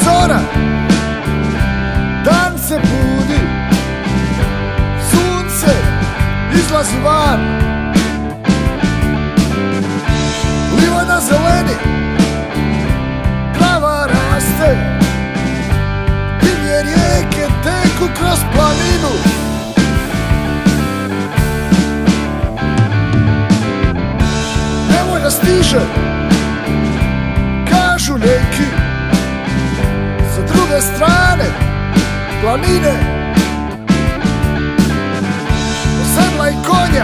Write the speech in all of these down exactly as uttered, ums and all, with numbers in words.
zora, dan se budi, sunce izlazi van, livada zeleni, trava raste, divlje rijeke teku kroz planinu. Nevolja stiže, kažu neki, sa druge strane planine. Sedla i konja,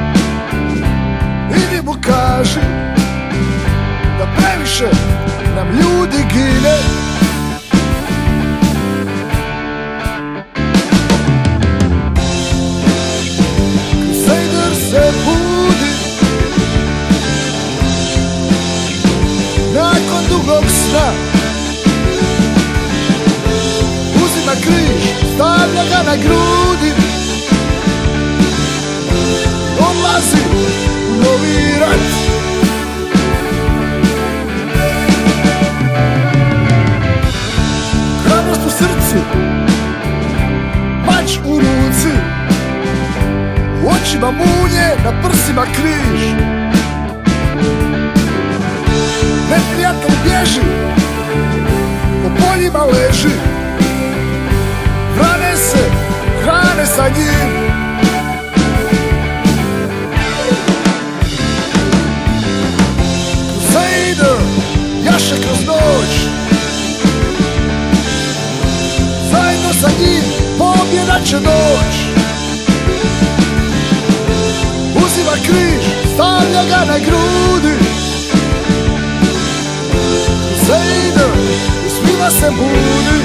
idi mu kaži da previše nam ljudi gine. Crusader se budi nakon dugog sna, uzima križ, stavlja ga na grudi, odlazi u novi rat. Hrabrost u srcu, mač u ruci, u očima munje, na prsima križ. Neprijatelj bježi, po poljima leži, vrane se, hrane sa njim. Crusader jaše kroz noć, zajedno sa njim pobjeda će doć. Uzima križ, stavlja ga na grudi, Crusader u svima se budi.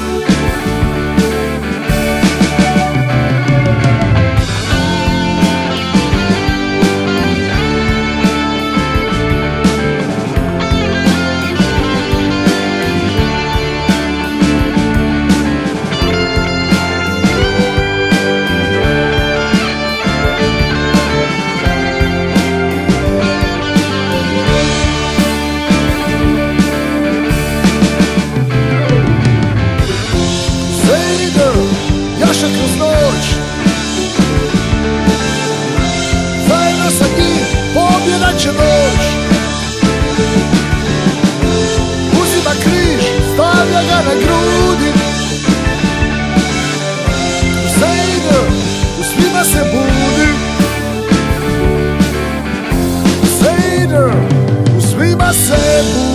Jaše kroz noć, zajedno sa njim pobjeda će doć. Uzima križ, stavlja ga na grudi, Crusader u svima se budi. Crusader u svima se budi.